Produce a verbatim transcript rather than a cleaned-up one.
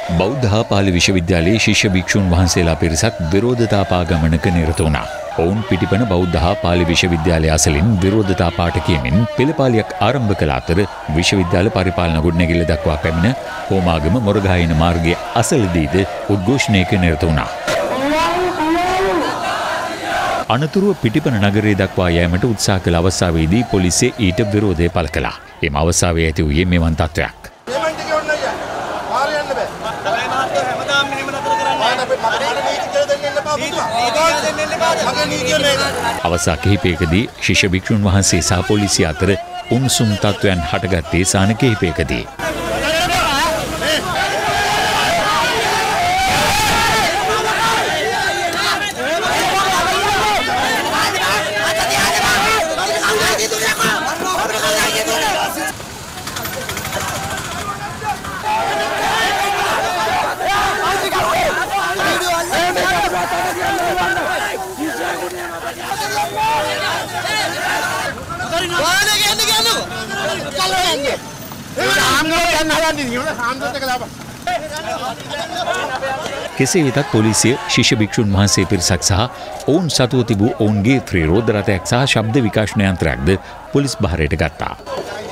බෞද්ධ හා පාලි විශ්වවිද්‍යාලයේ ශිෂ්‍ය භික්ෂුන් වහන්සේලා පිරිසක් විරෝධතා පාගමනක නිරත වුණා. ඔවුන් පිටිපන බෞද්ධ හා පාලි විශ්වවිද්‍යාලය අසලින් විරෝධතා පාඨ කියමින් පෙළපාලියක් ආරම්භ කළ අතර විශ්වවිද්‍යාල පරිපාලන ගොඩනැගිල්ල දක්වා පැමිණ හෝමාගම මොරගායන මාර්ගයේ අසලදීද උද්ඝෝෂණයක නිරත වුණා. අනතුරුව පිටිපන නගරයේ දක්වා යෑමට උත්සාහ කළ අවස්ථාවේදී පොලිසිය ඊට විරෝධය පළ කළා. එම අවස්ථාවේ ඇති වූයේ මෙවන් තත්ත්වයක්. අවස්ථා කිහිපයකදී ශිෂ්‍ය භික්ෂුන් වහන්සේ සහ පොලිසිය අතර උණුසුම් තත්ත්වයන් හටගත්තේ සාන කිහිපයකදී. කෙසේ වෙතත් පොලිසිය ශිෂ්‍ය භික්ෂුන් වහන්සේ පිරිසක් සහ ඔවුන් සතුව තිබූ ඔවුන්ගේ ත්‍රිරෝධ රථයක් සහ ශබ්ද විකාශන යන්ත්‍රයක්ද පොලිස් භාරයට ගත්තා.